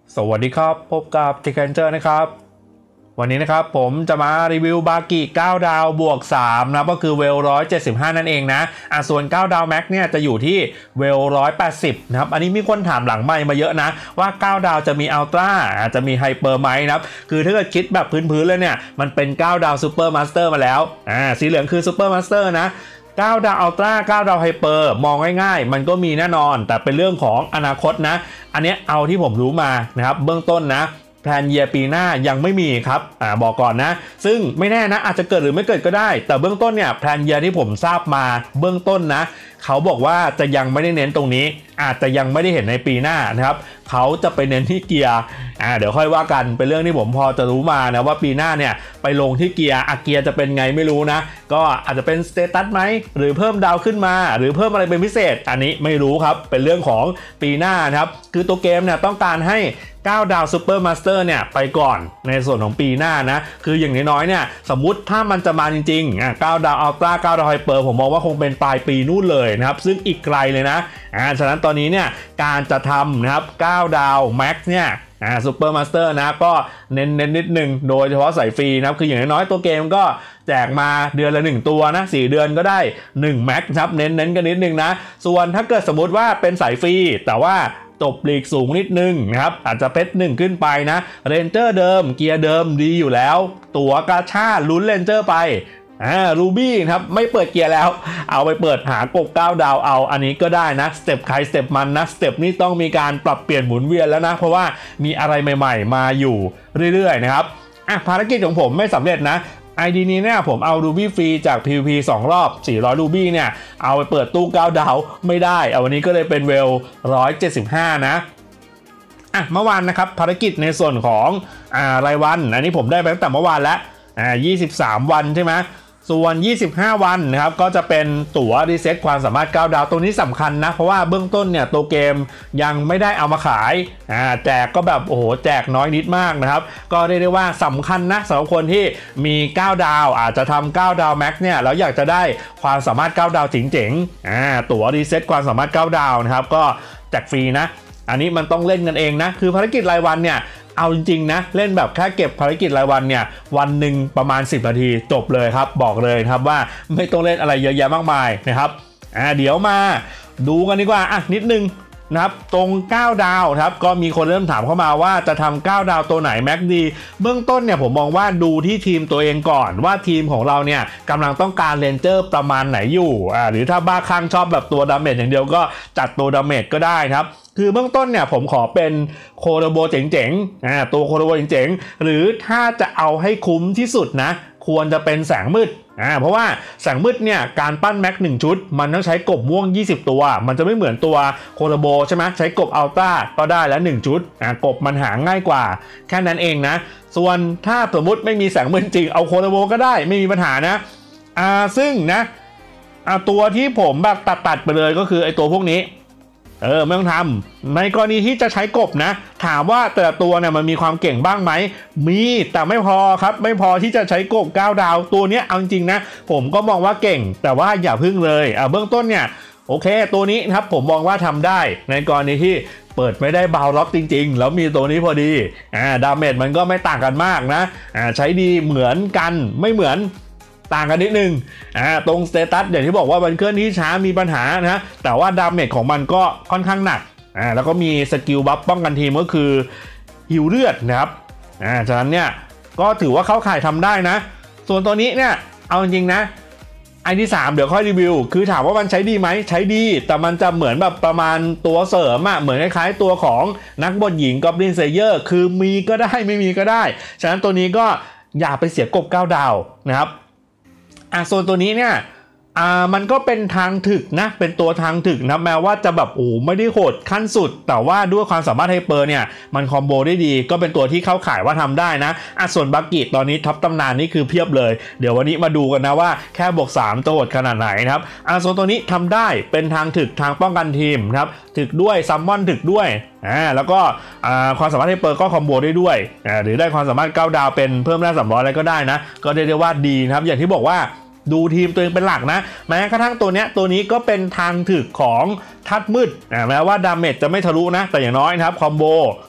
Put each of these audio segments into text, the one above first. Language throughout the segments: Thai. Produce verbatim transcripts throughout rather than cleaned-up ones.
สวัสดีครับพบกับ Tech Ranger นะครับวันนี้นะครับผมจะมารีวิวบากิเก้าดาวบวกสามนะก็คือเวลหนึ่งร้อยเจ็ดสิบห้านั่นเองนะอ่ะส่วนเก้าดาวแม็กเนี่ยจะอยู่ที่เวลหนึ่งร้อยแปดสิบนะครับอันนี้มีคนถามหลังไมค์มาเยอะนะว่าเก้าดาวจะมีอัลตร้าจะมีไฮเปอร์ไหมนะครับคือถ้าเกิดคิดแบบพื้นๆเลยเนี่ยมันเป็นเก้าดาวซูเปอร์มาสเตอร์มาแล้วอ่าสีเหลืองคือซูเปอร์มาสเตอร์นะเก้าดาวอัลตร้าเก้าดาวไฮเปอร์มองง่ายๆมันก็มีแน่นอนแต่เป็นเรื่องของอนาคตนะอันนี้เอาที่ผมรู้มานะครับเบื้องต้นนะแพลนเยียร์ปีหน้ายังไม่มีครับอ่าบอกก่อนนะซึ่งไม่แน่นะอาจจะเกิดหรือไม่เกิดก็ได้แต่เบื้องต้นเนี่ยแพลนเยียร์ที่ผมทราบมาเบื้องต้นนะเขาบอกว่าจะยังไม่ได้เน้นตรงนี้อาจจะยังไม่ได้เห็นในปีหน้านะครับเขาจะไปเน้นที่เกียร์อ่าเดี๋ยวค่อยว่ากันเป็นเรื่องที่ผมพอจะรู้มานะว่าปีหน้าเนี่ยไปลงที่เกียร์อะเกียร์จะเป็นไงไม่รู้นะก็อาจจะเป็นสเตตัสไหมหรือเพิ่มดาวขึ้นมาหรือเพิ่มอะไรเป็นพิเศษอันนี้ไม่รู้ครับเป็นเรื่องของปีหน้านะครับคือตัวเกมเนี่ยต้องการให้เก้าดาวซูเปอร์มาสเตอร์เนี่ยไปก่อนในส่วนของปีหน้านะคืออย่างน้อยๆเนี่ยสมมุติถ้ามันจะมาจริงๆอ่ะเก้าดาวอัลตร้าเก้าดาวไฮเปอร์ผมมองว่าคงเป็นปลายปีนู่นเลยนะครับซึ่งอีกไกลเลยนะอ่าฉะนั้นตอนนี้เนี่ยการจะทำนะครับเก้าดาวแม็กซ์เนี่ยอ่าซูเปอร์มาสเตอร์นะก็เน้นเน้นนิดนึงโดยเฉพาะสายฟรีนะครับคืออย่างน้อยๆตัวเกมก็แจกมาเดือนละหนึ่งตัวนะสี่เดือนก็ได้หนึ่งแม็กซ์ครับเน้นเน้นกันนิดนึงนะส่วนถ้าเกิดสมมุติว่าเป็นสายฟรีแต่ว่าจบลีกสูงนิดนึงนะครับอาจจะเพชรหนึ่งขึ้นไปนะเรนเจอร์เดิมเกียร์เดิมดีอยู่แล้วตั๋วกาชาลุ้นเรนเจอร์ไปอ่ารูบี้ครับไม่เปิดเกียร์แล้วเอาไปเปิดหากบเก้าดาวเอาอันนี้ก็ได้นะสเต็ปใครสเต็ปมันนะสเต็ปนี้ต้องมีการปรับเปลี่ยนหมุนเวียนแล้วนะเพราะว่ามีอะไรใหม่ๆมาอยู่เรื่อยๆนะครับอ่ะภารกิจของผมไม่สำเร็จนะไอ ดี นี้เนี่ยผมเอารูบี้ฟรีจาก พี วี พี สองรอบสี่ร้อยรูบี้เนี่ยเอาไปเปิดตู้เก้าดาวไม่ได้เอาวันนี้ก็เลยเป็นเวลหนึ่งร้อยเจ็ดสิบห้านะอ่ะเมื่อวานนะครับภารกิจในส่วนของอ่ารายวันอันนี้ผมได้ไปตั้งแต่เมื่อวานแล้วอ่ายี่สิบสามวันใช่ไหมส่วนยี่สิบห้าวันนะครับก็จะเป็นตั๋วรีเซ็ตความสามารถเก้าดาวตัวนี้สำคัญนะเพราะว่าเบื้องต้นเนี่ยตัวเกมยังไม่ได้เอามาขายอ่าแจกก็แบบโอ้โหแจกน้อยนิดมากนะครับก็เรียกได้ว่าสำคัญนะสำหรับคนที่มีเก้าดาวอาจจะทำเก้าดาวแม็กเนี่ยแล้วอยากจะได้ความสามารถเก้าดาวเจ๋งๆอ่าตั๋วรีเซ็ตความสามารถเก้าดาวนะครับก็แจกฟรีนะอันนี้มันต้องเล่นกันเองนะคือภารกิจรายวันเนี่ยเอาจริงๆนะเล่นแบบแค่เก็บภารกิจรายวันเนี่ยวันหนึ่งประมาณสิบนาทีจบเลยครับบอกเลยครับว่าไม่ต้องเล่นอะไรเยอะแยะมากมายนะครับอ่าเดี๋ยวมาดูกันดีกว่าอ่ะนิดนึงนะครับตรงเก้าดาวครับก็มีคนเริ่มถามเข้ามาว่าจะทำเก้าดาวตัวไหนแม็กดีเบื้องต้นเนี่ยผมมองว่าดูที่ทีมตัวเองก่อนว่าทีมของเราเนี่ยกำลังต้องการเรนเจอร์ประมาณไหนอยู่อ่าหรือถ้าบ้าคลั่งชอบแบบตัวดาเมจอย่างเดียวก็จัดตัวดาเมจก็ได้ครับคือเบื้องต้นเนี่ยผมขอเป็นโคโรโบเจ๋งๆอ่าตัวโคโรโบเจ๋งๆหรือถ้าจะเอาให้คุ้มที่สุดนะควรจะเป็นแสงมืดอ่าเพราะว่าแสงมืดเนี่ยการปั้นแม็กหนึ่งชุดมันต้องใช้กบม่วงยี่สิบตัวมันจะไม่เหมือนตัวโคโรโบใช่ไหมใช้กบอัลต้าก็ได้แล้วหนึ่งชุดอ่ากบมันหาง่ายกว่าแค่นั้นเองนะส่วนถ้าสมมติไม่มีแสงมืดจริงเอาโคโรโบก็ได้ไม่มีปัญหานะอ่าซึ่งนะอ่าตัวที่ผมแบบตัดๆไปเลยก็คือไอตัวพวกนี้เออไม่ต้องทำในกรณีที่จะใช้กบนะถามว่าแต่ละตัวเนี่ยมันมีความเก่งบ้างไหมมีแต่ไม่พอครับไม่พอที่จะใช้กบเก้าดาวตัวเนี้ยเอาจริงนะผมก็มองว่าเก่งแต่ว่าอย่าพึ่งเลยอ่าเบื้องต้นเนี่ยโอเคตัวนี้ครับผมมองว่าทำได้ในกรณีที่เปิดไม่ได้บาวล็อกจริงๆแล้วมีตัวนี้พอดีอ่าดาเมจมันก็ไม่ต่างกันมากนะอ่าใช้ดีเหมือนกันไม่เหมือนต่างกันนิดนึงอ่าตรงสเตตัสอย่างที่บอกว่ามันเคลื่อนที่ช้ามีปัญหานะแต่ว่าดาเมจของมันก็ค่อนข้างหนักอ่าแล้วก็มีสกิลบัฟป้องกันทีมก็คือหิวเลือดนะครับอ่าฉะนั้นเนี่ยก็ถือว่าเข้าข่ายทำได้นะส่วนตัวนี้เนี่ยเอาจริงๆนะไอที่สามเดี๋ยวค่อยรีวิวคือถามว่ามันใช้ดีไหมใช้ดีแต่มันจะเหมือนแบบประมาณตัวเสริมอะเหมือนคล้ายๆตัวของนักบวชหญิงกอบลินเซเยอร์คือมีก็ได้ไม่มีก็ได้ฉะนั้นตัวนี้ก็อย่าไปเสียกบเก้าดาวนะครับอ่ะโซนตัวนี้เนี่ยอ่ามันก็เป็นทางถึกนะเป็นตัวทางถึกนะแม้ว่าจะแบบโอ้ไม่ได้โหดขั้นสุดแต่ว่าด้วยความสามารถไฮเปอร์เนี่ยมันคอมโบได้ดีก็เป็นตัวที่เข้าข่ายว่าทำได้นะอ่ะส่วนบากิตอนนี้ท็อปตำนานนี่คือเพียบเลยเดี๋ยววันนี้มาดูกันนะว่าแค่บวกสามจะโหดขนาดไหนนะครับอ่ะโซนตัวนี้ทำได้เป็นทางถึกทางป้องกันทีมนะครับถึกด้วยซัมมอนถึกด้วยอ่าแล้วก็อ่าความสามารถไฮเปอร์ก็คอมโบได้ด้วยอ่าหรือได้ความสามารถเก้าดาวเป็นเพิ่มได้สามร้อยอะไรก็ได้นะก็เรียกได้ว่าดีนะครับอย่างที่บอกว่าดูทีมตัวเองเป็นหลักนะแม้กระทั่งตัวเนี้ยตัวนี้ก็เป็นทางถึกของทัดมืดแม้ว่าดาเมจจะไม่ทะลุนะแต่อย่างน้อยนะครับคอมโบ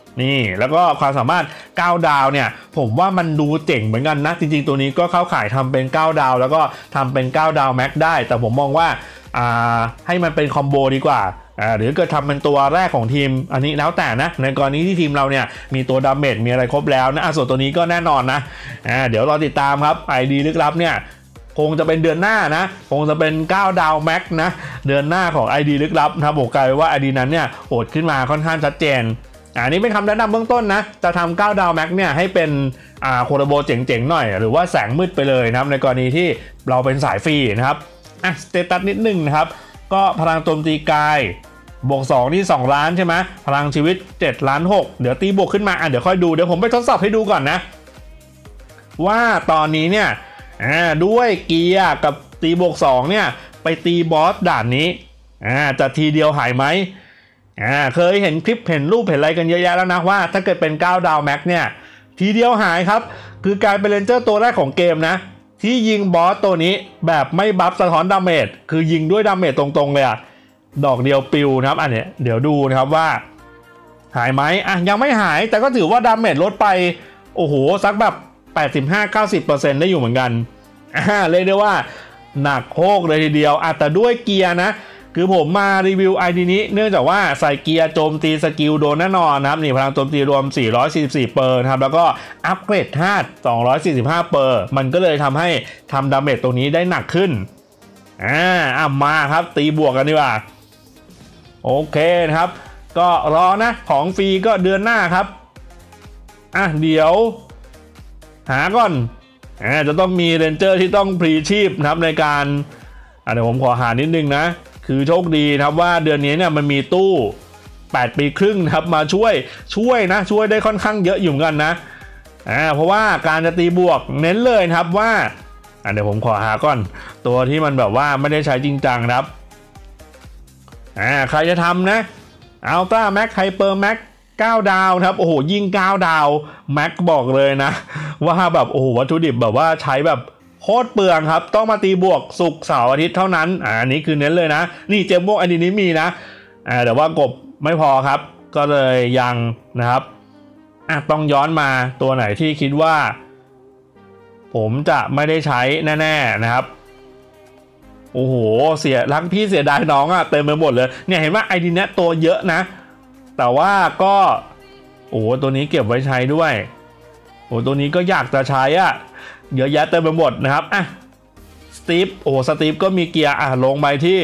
นี่แล้วก็ความสามารถเก้าดาวเนี่ยผมว่ามันดูเจ๋งเหมือนกันนะจริงๆตัวนี้ก็เข้าข่ายทำเป็นเก้าดาวแล้วก็ทำเป็นเก้าดาวแม็กได้แต่ผมมองว่าอ่าให้มันเป็นคอมโบดีกว่าอ่าหรือเกิดทำเป็นตัวแรกของทีมอันนี้แล้วแต่นะในกรณีที่ทีมเราเนี่ยมีตัวดาเมจมีอะไรครบแล้วนะส่วนตัวนี้ก็แน่นอนนะอ่าเดี๋ยวรอติดตามครับ ไอ ดี ลึกลับเนี่ยคงจะเป็นเดือนหน้านะคงจะเป็นเก้าดาวแม็กนะเดือนหน้าของ ไอ ดี ลึกลับนะครับบอกกลายว่า ไอ ดี นั้นเนี่ยโหดขึ้นมาค่อนข้างชัดเจนอันนี้เป็นคำแนะนำเบื้องต้นนะจะทำเก้าดาวแม็กเนี่ยให้เป็นอ่าโคโรโบเจ๋งๆหน่อยหรือว่าแสงมืดไปเลยนะครับในกรณีที่เราเป็นสายฟรีนะครับอ่ะสเตตัสนิดนึงนะครับก็พลังโจมตีกายบวกสองที่สองล้านใช่ไหมพลังชีวิตเจ็ดล้านหกเดี๋ยวตีบวกขึ้นมาอ่ะเดี๋ยวค่อยดูเดี๋ยวผมไปทดสอบให้ดูก่อนนะว่าตอนนี้เนี่ยอ่าด้วยเกียร์กับตีบวกสองเนี่ยไปตีบอสด่านนี้อ่าจะทีเดียวหายไหมอ่าเคยเห็นคลิปเห็นรูปเห็นอะไรกันเยอะแยะแล้วนะว่าถ้าเกิดเป็นเก้าดาวแม็กเนี่ยทีเดียวหายครับคือการเป็นเรนเจอร์ตัวแรกของเกมนะที่ยิงบอสตัวนี้แบบไม่บัฟสะท้อนดาเมจคือยิงด้วยดาเมจตรงๆเลยอะดอกเดียวปิวนะครับอันเนี้ยเดี๋ยวดูนะครับว่าหายไหมอ่ะยังไม่หายแต่ก็ถือว่าดาเมจลดไปโอ้โหสักแบบ แปดสิบห้า เก้าสิบเปอร์เซ็นต์ ได้อยู่เหมือนกันอ่าเรียกได้ว่าหนักโคกเลยทีเดียวอ่ะแต่ด้วยเกียร์นะคือผมมารีวิว ไอ ดี นี้เนื่องจากว่าใส่เกียร์โจมตีสกิลโดนแน่นอนนะครับนี่พลังโจมตีรวมสี่ร้อยสี่สิบสี่เปอร์นะครับแล้วก็อัปเกรดธาตุสองร้อยสี่สิบห้าเปอร์มันก็เลยทำให้ทำดาเมจตรงนี้ได้หนักขึ้นอ่าอ่ะมาครับตีบวกกันดีกว่าโอเคนะครับก็รอนะของฟรีก็เดือนหน้าครับอ่ะเดี๋ยวหาก่อนอ่าจะต้องมีเรนเจอร์ที่ต้องพลีชีพนะครับในการอ่ะเดี๋ยวผมขอหานิดนึงนะคือโชคดีนะครับว่าเดือนนี้เนี่ยมันมีตู้แปดปีครึ่งนะครับมาช่วยช่วยนะช่วยได้ค่อนข้างเยอะอยู่กันนะอ่าเพราะว่าการจะตีบวกเน้นเลยนะครับว่าอ่าเดี๋ยวผมขอหาก่อนตัวที่มันแบบว่าไม่ได้ใช้จริงจังนะครับอ่าใครจะทำนะอัลตร้าแม็กไฮเปอร์แม็กเก้าดาวนะครับโอ้โหยิ่งเก้าดาวแม็กบอกเลยนะว่าแบบโอ้โหวัตถุดิบแบบว่าใช้แบบโคตรเปลืองครับต้องมาตีบวกศุกร์เสาร์อาทิตย์เท่านั้นอ่าอันนี้คือเน้นเลยนะนี่เจมพวกอันนี้มีนะอ่าแต่ว่ากบไม่พอครับก็เลยยังนะครับอ่ะต้องย้อนมาตัวไหนที่คิดว่าผมจะไม่ได้ใช้แน่ๆนะครับโอ้โหเสียรักพี่เสียดายน้องอ่ะเต็มไปหมดเลยเนี่ยเห็นว่าไอดีเนี้ยตัวเยอะนะแต่ว่าก็โอ้ตัวนี้เก็บไว้ใช้ด้วยโอ้ตัวนี้ก็อยากจะใช้อ่ะเยอะแยะเต็มไปหมดนะครับอ่ะสตีฟโอ้สตีฟก็มีเกียร์อ่ะลงไปที่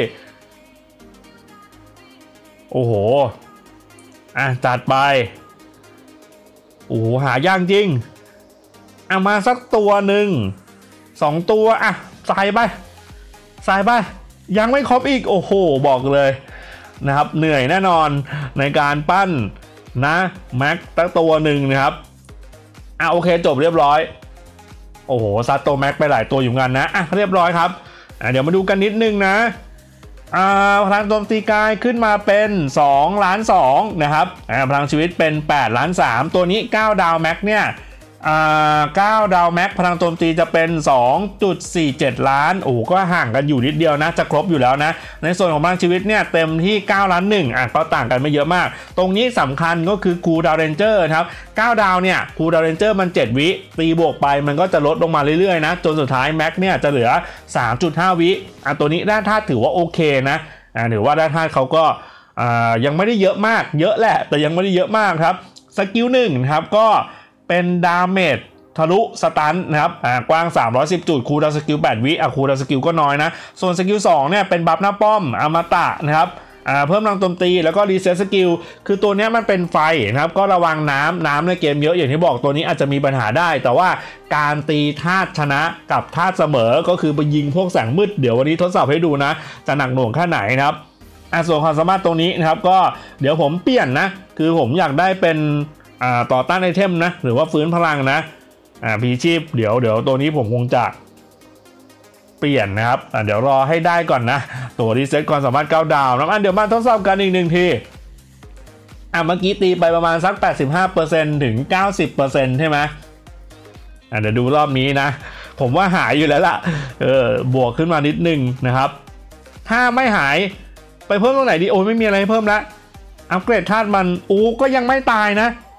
โอ้โหอ่ะจัดไปโอ้โหหายากจริงอ่ะมาสักตัวหนึ่งสองตัวอ่ะใส่ไปใส่ไปยังไม่ครบอีกโอ้โหบอกเลยนะครับเหนื่อยแน่นอนในการปั้นนะแม็กตั้งตัวหนึ่งนะครับอ่ะโอเคจบเรียบร้อยโอ้โหซัดตัวแม็กไปหลายตัวอยู่กันนะอ่ะเรียบร้อยครับอ่ะเดี๋ยวมาดูกันนิดนึงนะอ่าพลังโจมตีกายขึ้นมาเป็นสองล้านสองนะครับอ่าพลังชีวิตเป็นแปดล้านสามตัวนี้เก้าดาวแม็กเนี่ยอ่าเก้าดาวแม็กพลังโจมตีจะเป็น สองจุดสี่เจ็ด ล้านโอ้ก็ห่างกันอยู่นิดเดียวนะจะครบอยู่แล้วนะในส่วนของพลังชีวิตเนี่ยเต็มที่เก้าล้านหนึ่งอ่ะก็ต่างกันไม่เยอะมากตรงนี้สำคัญก็คือคูลดาวน์เรนเจอร์ครับเก้าดาวเนี่ยคูลดาวน์เรนเจอร์มันเจ็ดวิตีบวกไปมันก็จะลดลงมาเรื่อยๆนะจนสุดท้ายแม็กเนี่ยจะเหลือ สามจุดห้า วิอ่ะตัวนี้ด้านธาตุถือว่าโอเคนะอ่าถือว่าด้านธาตุเขาก็อ่ายังไม่ได้เยอะมากเยอะแหละแต่ยังไม่ได้เยอะมากครับสกิลหนึ่งครับก็เป็นดาเมจทะลุสตันนะครับอ่ากว้างสามร้อยสิบจุดคูลดาวน์สกิลแปดวิอ่ะคูลดาวน์สกิลก็น้อยนะส่วนสกิลสองเนี่ยเป็นบัฟหน้าป้อมอมตะนะครับอ่าเพิ่มพลังโจมตีแล้วก็รีเซ็ตสกิลคือตัวนี้มันเป็นไฟนะครับก็ระวังน้ำน้ำในเกมเยอะอย่างที่บอกตัวนี้อาจจะมีปัญหาได้แต่ว่าการตีธาตุชนะกับธาตุเสมอก็คือไปยิงพวกแสงมืดเดี๋ยววันนี้ทดสอบให้ดูนะจะหนักหน่วงแค่ไหนนะครับอ่าส่วนความสามารถตรงนี้นะครับก็เดี๋ยวผมเปลี่ยนนะคือผมอยากได้เป็นอ่าต่อต้านไอเทมนะหรือว่าฟื้นพลังนะอ่าพีชีพเดี๋ยวเดี๋ยวตัวนี้ผมคงจะเปลี่ยนนะครับอ่าเดี๋ยวรอให้ได้ก่อนนะตัวรีเซ็ตความสามารถเก้าดาวนะอ่ะเดี๋ยวมาทดสอบกันอีกหนึ่งทีอ่ะเมื่อกี้ตีไปประมาณสัก แปดสิบห้าเปอร์เซ็นต์ ถึง เก้าสิบเปอร์เซ็นต์ ใช่ไหมอ่ะเดี๋ยวดูรอบนี้นะผมว่าหายอยู่แล้วล่ะเออบวกขึ้นมานิดนึงนะครับถ้าไม่หายไปเพิ่มตรงไหนดีโอ้ยไม่มีอะไรเพิ่มละอัปเกรดธาตุมันอู้ก็ยังไม่ตายนะ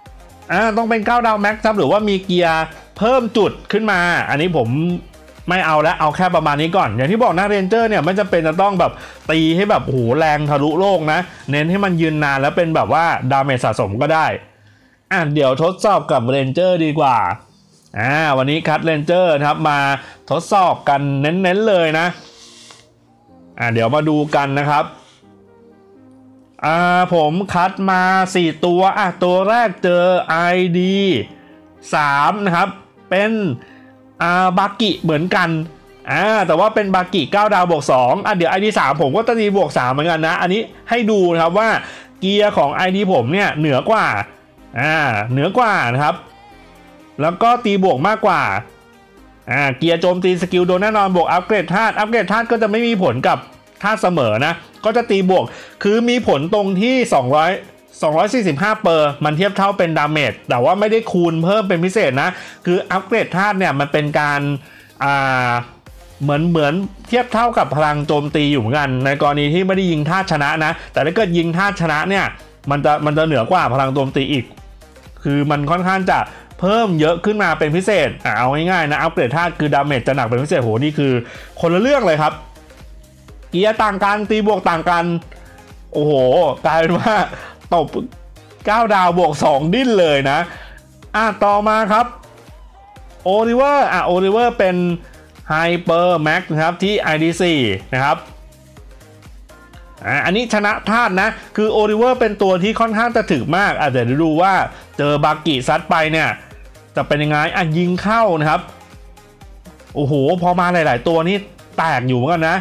อ่าต้องเป็นเก้าดาวแม็กซ์ครับหรือว่ามีเกียร์เพิ่มจุดขึ้นมาอันนี้ผมไม่เอาแล้วเอาแค่ประมาณนี้ก่อนอย่างที่บอกนะเรนเจอร์เนี่ยไม่จำเป็นจะต้องแบบตีให้แบบโหแรงทะลุโลกนะเน้นให้มันยืนนานแล้วเป็นแบบว่าดาเมจสะสมก็ได้อ่ะเดี๋ยวทดสอบกับเรนเจอร์ดีกว่าอ่าวันนี้คัดเรนเจอร์ครับมาทดสอบกันเน้นๆเลยนะอ่าเดี๋ยวมาดูกันนะครับอ่าผมคัดมาสี่ตัวอ่ะตัวแรกเจอ ไอ ดี สามนะครับเป็นอ่าบากิเหมือนกันอ่าแต่ว่าเป็นบากิเก้าดาวบวกสองอ่ะเดี๋ยว ไอ ดี สามผมก็จะตีบวกสามเหมือนกันนะอันนี้ให้ดูนะครับว่าเกียร์ของ ไอ ดี ผมเนี่ยเหนือกว่าอ่าเหนือกว่านะครับแล้วก็ตีบวกมากกว่าอ่าเกียร์โจมตีสกิลโดนแน่นอนบวกอัปเกรดธาตุอัปเกรดธาตุก็จะไม่มีผลกับธาตุเสมอนะก็จะตีบวกคือมีผลตรงที่สองร้อย สองร้อยสี่สิบห้าเปอร์มันเทียบเท่าเป็นดาเมจแต่ว่าไม่ได้คูณเพิ่มเป็นพิเศษนะคืออัปเกรดธาตุเนี่ยมันเป็นการอ่าเหมือนเหมือนเทียบเท่ากับพลังโจมตีอยู่เหมือนกันในกรณีที่ไม่ได้ยิงธาตุชนะนะแต่ถ้าเกิดยิงธาตุชนะเนี่ยมันจะมันจะเหนือกว่าพลังโจมตีอีกคือมันค่อนข้างจะเพิ่มเยอะขึ้นมาเป็นพิเศษอ่าเอาง่ายๆนะอัปเกรดธาตุคือดาเมจจะหนักเป็นพิเศษโหนี่คือคนละเรื่องเลยครับเกียร์ต่างกันตีบวกต่างกันโอ้โหกลายเป็นว่าตบเก้าดาวบวกสองดิ้นเลยนะอ่ะต่อมาครับโอลิเวอร์อ่ะโอลิเวอร์เป็นไฮเปอร์แม็กนะครับที่ ไอ ดี สี่ นะครับอ่ะอันนี้ชนะธาตุนะคือโอลิเวอร์เป็นตัวที่ค่อนข้างจะถึกมากอาจจะดูว่าเจอบากิซัดไปเนี่ยจะเป็นยังไงอ่ะยิงเข้านะครับโอ้โหพอมาหลายๆตัวนี่แตกอยู่เหมือนกันนะ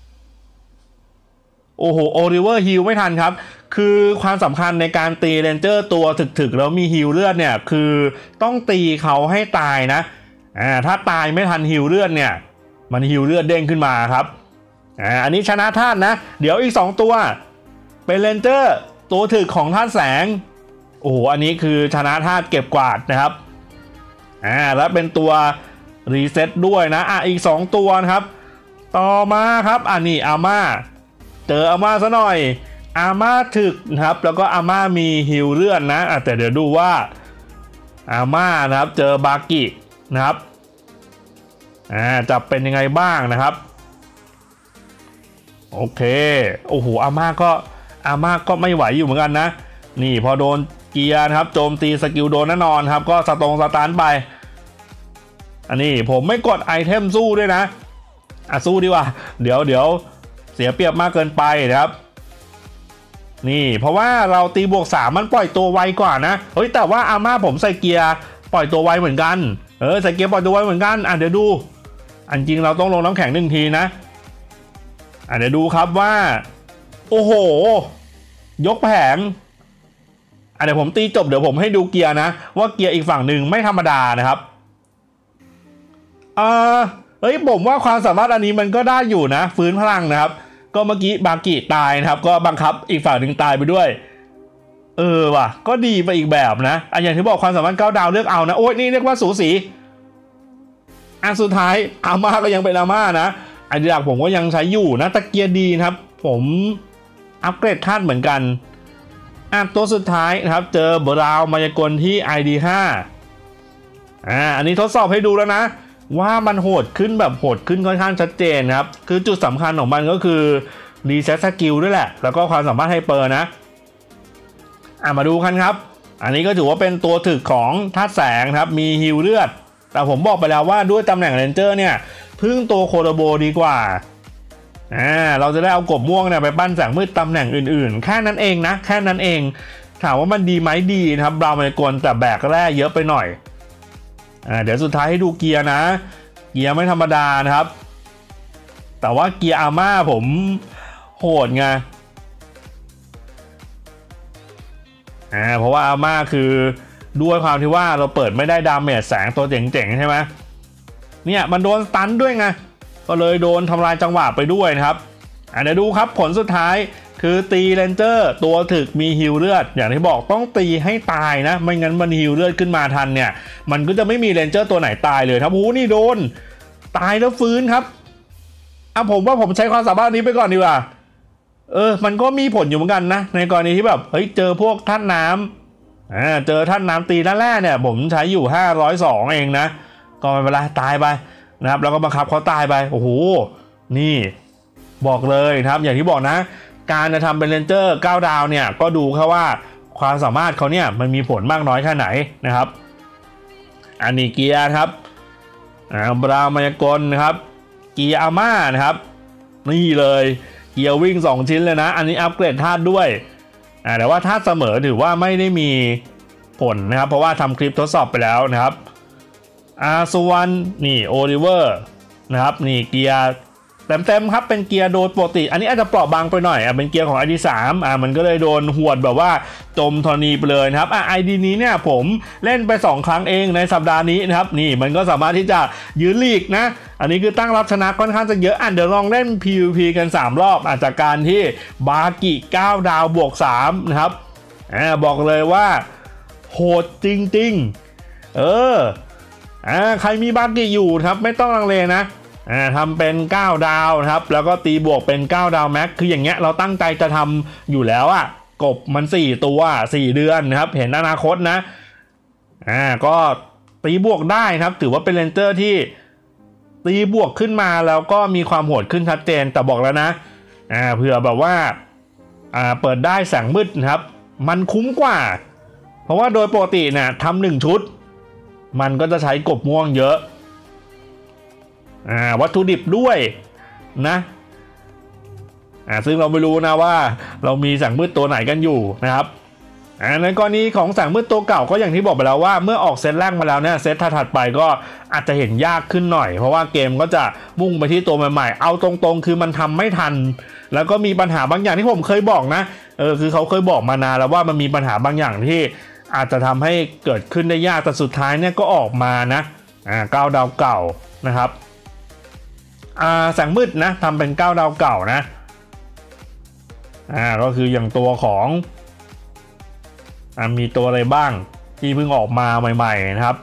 โอ้โหโอลิเวอร์ฮิลไม่ทันครับคือความสำคัญในการตีเรนเจอร์ตัวถึกๆแล้วมีฮิลเลือดเนี่ยคือต้องตีเขาให้ตายนะอ่าถ้าตายไม่ทันฮิลเลือดเนี่ยมันฮิลเลือดเด้งขึ้นมาครับอ่าอันนี้ชนะธาตุนะเดี๋ยวอีกสองตัวเป็นเรนเจอร์ตัวถึกของธาตุแสงโอ้โหอันนี้คือชนะธาตุเก็บกวาดนะครับอ่าแล้วเป็นตัวรีเซ็ตด้วยนะอ่ะอีกสองตัวนะครับต่อมาครับอันนี้อาม่าเจออาม่าซะหน่อยอาม่าถึกนะครับแล้วก็อาม่ามีฮิลเลือดนะแต่เดี๋ยวดูว่าอาม่านะครับเจอบากินะครับอ่าจะเป็นยังไงบ้างนะครับโอเคโอ้โหอาม่าก็อาม่าก็ไม่ไหวอยู่เหมือนกันนะนี่พอโดนเกียร์นะครับโจมตีสกิลโดนแน่นอนครับก็สตงสตาร์ทไปอันนี้ผมไม่กดไอเทมสู้ด้วยนะอ่ะสู้ดีกว่าเดี๋ยวเดี๋ยวเสียเปรียบมากเกินไปนะครับนี่เพราะว่าเราตีบวกสามมันปล่อยตัวไวกว่านะเฮ้ยแต่ว่าอาม่าผมใส่เกียร์ปล่อยตัวไวเหมือนกันเออใส่เกียร์ปล่อยตัวไวเหมือนกันอ่ะเดี๋ยวดูอันจริงเราต้องลงน้ำแข็งหนึ่งทีนะอ่ะเดี๋ยวดูครับว่าโอ้โหยกแผงอ่ะเดี๋ยวผมตีจบเดี๋ยวผมให้ดูเกียร์นะว่าเกียร์อีกฝั่งหนึ่งไม่ธรรมดานะครับอ่าเฮ้ยผมว่าความสามารถอันนี้มันก็ได้อยู่นะฟื้นพลังนะครับก็เมื่อกี้บากิตายนะครับก็บังคับอีกฝั่งหนึ่งตายไปด้วยเออว่ะก็ดีไปอีกแบบนะอันอย่างที่บอกความสามารถเก้าดาวเลือกเอานะโอ้ยนี่เรียกว่าสูสีอันสุดท้ายอาม่าก็ยังเป็นอาม่านะอันดับผมก็ยังใช้อยู่นะตะเกียร์ดีนะครับผมอัปเกรดธาตุเหมือนกันอ่ะตัวสุดท้ายนะครับเจอบราวมายากลที่ ไอ ดี ห้าอ่าอันนี้ทดสอบให้ดูแล้วนะว่ามันโหดขึ้นแบบโหดขึ้นค่อนข้างชัดเจนครับคือจุดสำคัญของมันก็คือรีเซ็ตสกิลด้วยแหละแล้วก็ความสามารถไฮเปอร์นะอ่ะมาดูกันครับอันนี้ก็ถือว่าเป็นตัวถึกของธาตุแสงครับมีฮิลเลือดแต่ผมบอกไปแล้วว่าด้วยตำแหน่งเรนเจอร์เนี่ยพึ่งตัวโคโรโบดีกว่าอ่าเราจะได้เอากบม่วงเนี่ยไปปั้นแสงมืดตำแหน่งอื่นๆแค่นั้นเองนะแค่นั้นเองถามว่ามันดีไหมดีนะครับบราวน์มายากลแต่แบกแร่เยอะไปหน่อยอ่าเดี๋ยวสุดท้ายให้ดูเกียร์นะเกียร์ไม่ธรรมดานะครับแต่ว่าเกียร์อาม่าผมโหดไงอ่าเพราะว่าอาม่าคือด้วยความที่ว่าเราเปิดไม่ได้ดาเมจแสงตัวเจ๋งๆใช่ไหมเนี่ยมันโดนสตันด้วยไงก็เลยโดนทำลายจังหวะไปด้วยนะครับอ่าเดี๋ยวดูครับผลสุดท้ายคือตีเรนเจอร์ตัวถึกมีฮิลเลือดอย่างที่บอกต้องตีให้ตายนะไม่งั้นมันฮิลเลือดขึ้นมาทันเนี่ยมันก็จะไม่มีเรนเจอร์ตัวไหนตายเลยครับโอ้นี่โดนตายแล้วฟื้นครับอ่ะผมว่าผมใช้ความสามารถนี้ไปก่อนดีกว่าเออมันก็มีผลอยู่เหมือนกันนะในกรณีที่แบบเฮ้ยเจอพวกธาตุน้ำอ่าเจอท่านน้ำตีด้านแรกเนี่ยผมใช้อยู่ห้าร้อยสองเองนะก็ไม่เป็นไรตายไปนะครับแล้วก็บังคับเขาตายไปโอ้โหนี่บอกเลยนะครับอย่างที่บอกนะการจะทำเป็นเรนเจอร์เก้าดาวเนี่ยก็ดูแค่ว่าความสามารถเขาเนี่ยมันมีผลมากน้อยแค่ไหนนะครับอันนี้เกียร์ครับอ่าบราวมายากลนะครับเกียร์อาม่านะครับนี่เลยเกียร์วิ่งสองชิ้นเลยนะอันนี้อัปเกรดธาตุด้วยอ่าแต่ว่าธาตุเสมอถือว่าไม่ได้มีผลนะครับเพราะว่าทำคลิปทดสอบไปแล้วนะครับอาส่วนนี่โอลิเวอร์นะครับนี่เกียร์เต็มๆครับเป็นเกียร์โดนปกติอันนี้อาจจะเปราะบางไปหน่อยอ่ะเป็นเกียร์ของ ไอ ดี สาม อ่ะมันก็เลยโดนหวดแบบว่าจมธรณีไปเลยนะครับอ่ะ ไอ ดี นี้เนี่ยผมเล่นไปสองครั้งเองในสัปดาห์นี้นะครับนี่มันก็สามารถที่จะยืนลีกนะอันนี้คือตั้งรับชนะค่อนข้างจะเยอะอ่ะเดี๋ยวลองเล่น พี วี พี กันสามรอบอาจจากการที่บากิเก้าดาวบวกสามนะครับอ่าบอกเลยว่าโหดจริงๆเอออ่าใครมีบากิอยู่ครับไม่ต้องลังเลนะอ่าทำเป็นเก้าดาวนะครับแล้วก็ตีบวกเป็นเก้าดาวแม็กคืออย่างเงี้ยเราตั้งใจจะทำอยู่แล้วอ่ะกบมันสี่ตัวสี่เดือนนะครับเห็นอนาคตนะอ่าก็ตีบวกได้ครับถือว่าเป็นเรนเจอร์ที่ตีบวกขึ้นมาแล้วก็มีความโหดขึ้นชัดเจนแต่บอกแล้วนะอ่าเผื่อแบบว่าอ่าเปิดได้แสงมืดนะครับมันคุ้มกว่าเพราะว่าโดยปกติเนี่ยทำหนึ่งชุดมันก็จะใช้กบม่วงเยอะอ่าวัตถุดิบด้วยนะอ่าซึ่งเราไม่รู้นะว่าเรามีแสงมืดตัวไหนกันอยู่นะครับอ่าในกรณีของแสงมืดตัวเก่าก็อย่างที่บอกไปแล้วว่าเมื่อออกเซตแรกมาแล้วเนี่ยเซตถัดไปก็อาจจะเห็นยากขึ้นหน่อยเพราะว่าเกมก็จะมุ่งไปที่ตัวใหม่ๆเอาตรงๆคือมันทำไม่ทันแล้วก็มีปัญหาบางอย่างที่ผมเคยบอกนะเออคือเขาเคยบอกมานานแล้วว่ามันมีปัญหาบางอย่างที่อาจจะทำให้เกิดขึ้นได้ยากแต่สุดท้ายเนี่ยก็ออกมานะอ่าเก้าดาวเก่านะครับอ่าแสงมืดนะทำเป็นเก้าดาวเก่านะอ่าก็คืออย่างตัวของอ่ามีตัวอะไรบ้างที่เพิ่งออกมาใหม่ๆนะครับ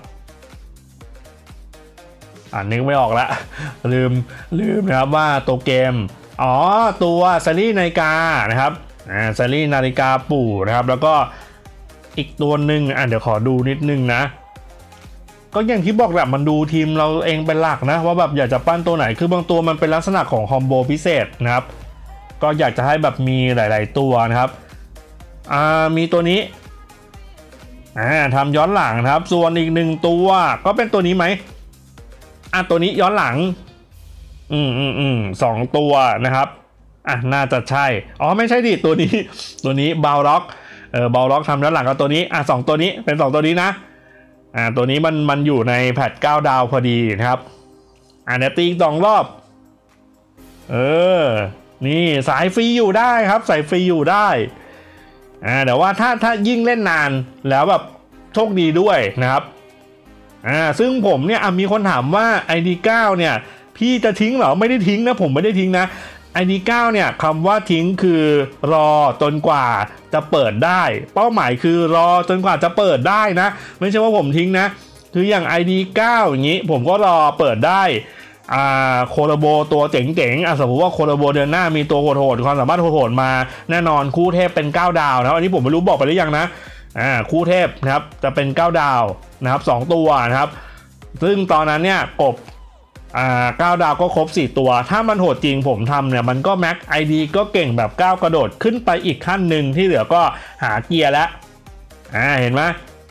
อ่านึกไม่ออกละลืมลืมนะครับว่าตัวเกมอ๋อตัวซารี่นาฬิกานะครับอ่าซารี่นาฬิกาปู่นะครับแล้วก็อีกตัวหนึ่งอ่าเดี๋ยวขอดูนิดนึงนะก็อย่างที่บอกแหละมันดูทีมเราเองเป็นหลักนะว่าแบบอยากจะปั้นตัวไหนคือบางตัวมันเป็นลักษณะของคอมโบพิเศษนะครับก็อยากจะให้แบบมีหลายๆตัวนะครับอ่ามีตัวนี้อ่าทำย้อนหลังนะครับส่วนอีกหนึ่งตัวก็เป็นตัวนี้ไหมอ่ะตัวนี้ย้อนหลังอืมอืมอืมสองตัวนะครับอ่ะน่าจะใช่อ๋อไม่ใช่ดิตัวนี้ตัวนี้บาล็อกเออบาล็อกทำย้อนหลังกับตัวนี้อ่ะสองตัวนี้เป็นสองตัวนี้นะอ่าตัวนี้มันมันอยู่ในแพทเก้าดาวพอดีนะครับอ่าเดี๋ยวตีอีกสองรอบเออนี่สายฟรีอยู่ได้ครับสายฟรีอยู่ได้อ่าแต่ว่าถ้าถ้ายิ่งเล่นนานแล้วแบบโชคดีด้วยนะครับอ่าซึ่งผมเนี่ยมีคนถามว่า ไอ ดี เก้าเนี่ยพี่จะทิ้งเหรอไม่ได้ทิ้งนะผมไม่ได้ทิ้งนะ ไอ ดี เก้าเนี่ยคำว่าทิ้งคือรอจนกว่าจะเปิดได้เป้าหมายคือรอจนกว่าจะเปิดได้นะไม่ใช่ว่าผมทิ้งนะคืออย่าง ไอ ดี เก้าอย่างนี้ผมก็รอเปิดได้อ่าโคโลโบตัวเจ๋งๆอ่ะสมมติว่าโคโลโบเดือนหน้ามีตัวโหดๆความสามารถโหดๆมาแน่นอนคู่เทพเป็นเก้าดาวนะอันนี้ผมไม่รู้บอกไปหรือยังนะอ่าคู่เทพนะครับจะเป็นเก้าดาวนะครับสองตัวนะครับซึ่งตอนนั้นเนี่ยกบอ่าเก้าดาวก็ครบสี่ตัวถ้ามันโหดจริงผมทำเนี่ยมันก็แม็ก ไอ ดี ก็เก่งแบบก้าวกระโดดขึ้นไปอีกขั้นหนึ่งที่เหลือก็หาเกียร์แล้วอ่าเห็นไหม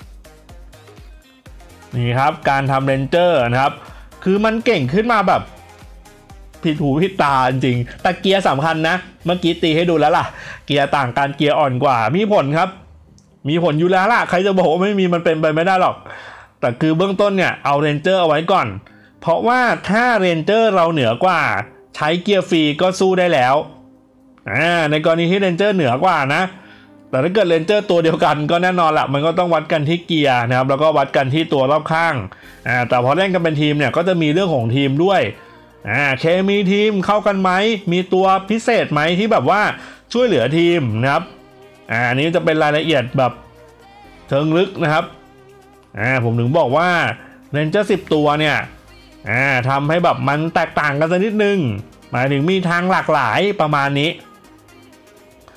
นี่ครับการทำเรนเจอร์นะครับคือมันเก่งขึ้นมาแบบผิดหูผิดตาจริงแต่เกียร์สำคัญนะเมื่อกี้ตีให้ดูแล้วล่ะเกียร์ต่างกันเกียร์อ่อนกว่ามีผลครับมีผลอยู่แล้วล่ะใครจะบอกว่าไม่มีมันเป็นไปไม่ได้หรอกแต่คือเบื้องต้นเนี่ยเอาเรนเจอร์เอาไว้ก่อนเพราะว่าถ้าเรนเจอร์เราเหนือกว่าใช้เกียร์ฟรีก็สู้ได้แล้วอ่าในกรณีที่เรนเจอร์เหนือกว่านะแต่ถ้าเกิดเรนเจอร์ตัวเดียวกันก็แน่นอนละมันก็ต้องวัดกันที่เกียร์นะครับแล้วก็วัดกันที่ตัวรอบข้างอ่าแต่พอเล่นกันเป็นทีมเนี่ยก็จะมีเรื่องของทีมด้วยอ่าเคมีทีมเข้ากันไหมมีตัวพิเศษไหมที่แบบว่าช่วยเหลือทีมนะครับอ่าอันนี้จะเป็นรายละเอียดแบบเชิงลึกนะครับอ่าผมถึงบอกว่าเรนเจอร์สิบตัวเนี่ยอ่าทำให้แบบมันแตกต่างกันสักนิดนึงหมายถึงมีทางหลากหลายประมาณนี้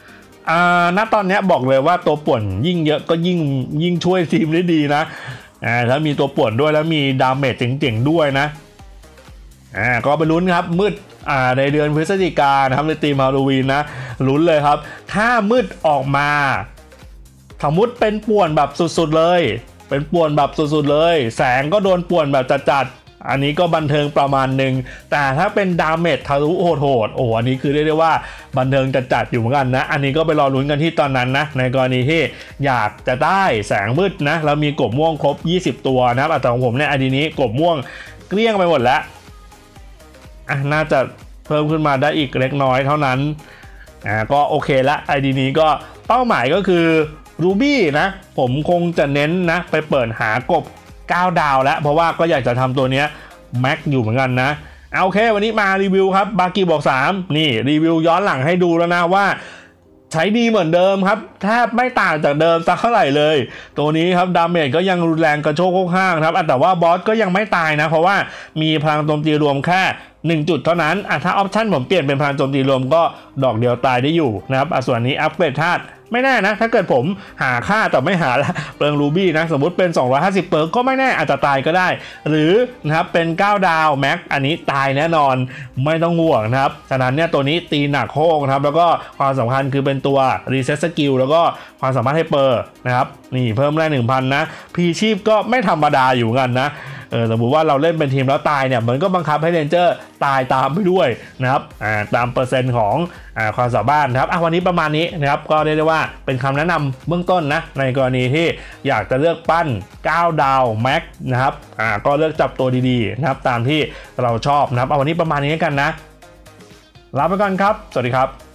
อ่าณตอนนี้บอกเลยว่าตัวป่วนยิ่งเยอะก็ยิ่งยิ่งช่วยทีมได้ดีนะอ่าแล้วมีตัวป่วนด้วยแล้วมีดาเมจเจ๋งๆด้วยนะอ่าก็ไปลุ้นครับมืดอ่าในเดือนพฤศจิกายนนะครับในธีมฮาโลวีนนะลุ้นเลยครับถ้ามืดออกมาสมมติเป็นป่วนแบบสุดๆเลยเป็นป่วนแบบสุดๆเลยแสงก็โดนป่วนแบบจัดๆอันนี้ก็บันเทิงประมาณหนึ่งแต่ถ้าเป็นดาเมจทะลุโหดๆโอ้อันนี้คือเรียกได้ว่าบันเทิงจัดๆอยู่เหมือนกันนะอันนี้ก็ไปรอลุ้นกันที่ตอนนั้นนะในกรณีที่อยากจะได้แสงมืดนะแล้วมีกบม่วงครบยี่สิบตัวนะครับแต่ของผมเนี่ยอันนี้กบม่วงเกลี้ยงไปหมดแล้วอ่ะน่าจะเพิ่มขึ้นมาได้อีกเล็กน้อยเท่านั้นอ่าก็โอเคละไอดีนี้ก็เป้าหมายก็คือรูบี้นะผมคงจะเน้นนะไปเปิดหากบเก้าดาวแล้วเพราะว่าก็อยากจะทำตัวเนี้ยแม็กอยู่เหมือนกันนะเอาโอเควันนี้มารีวิวครับบากิบอกสามนี่รีวิวย้อนหลังให้ดูแล้วนะว่าใช้ดีเหมือนเดิมครับแทบไม่ต่างจากเดิมสักเท่าไหร่เลยตัวนี้ครับดาเมจก็ยังรุนแรงกระโชกโคกห้างครับแต่ว่าบอสก็ยังไม่ตายนะเพราะว่ามีพลังโจมตีรวมแค่หนึ่งจุดเท่านั้นอ่ะถ้าออปชั่นผมเปลี่ยนเป็นพลังโจมตีรวมก็ดอกเดียวตายได้อยู่นะครับอ่ะส่วนนี้อัปเกรดธาตุไม่แน่นะถ้าเกิดผมหาค่าแต่ไม่หาละเปลืองรูบี้นะสมมุติเป็นสองร้อยห้าสิบเปิร์กก็ไม่แน่อาจจะตายก็ได้หรือนะครับเป็นเก้าดาวแม็กอันนี้ตายแน่นอนไม่ต้องห่วงนะครับฉะนั้นเนี่ยตัวนี้ตีหนักโคกนะครับแล้วก็ความสำคัญคือเป็นตัวรีเซ็ตสกิลแล้วก็ความสามารถให้เปอร์นะครับนี่เพิ่มได้ หนึ่งพัน นะพีชีพก็ไม่ธรรมดาอยู่กันนะเออสมมติว่าเราเล่นเป็นทีมแล้วตายเนี่ยมันก็บังคับให้เรนเจอร์ตายตามไปด้วยนะครับอ่าตามเปอร์เซ็นต์ของอ่าความสามารถนะครับอ่ะวันนี้ประมาณนี้นะครับก็เรียกได้ว่าเป็นคำแนะนำเบื้องต้นนะในกรณีที่อยากจะเลือกปั้นเก้าดาวแม็กนะครับอ่าก็เลือกจับตัวดีๆนะครับตามที่เราชอบนะครับเอาวันนี้ประมาณนี้กันนะลาไปก่อนครับสวัสดีครับ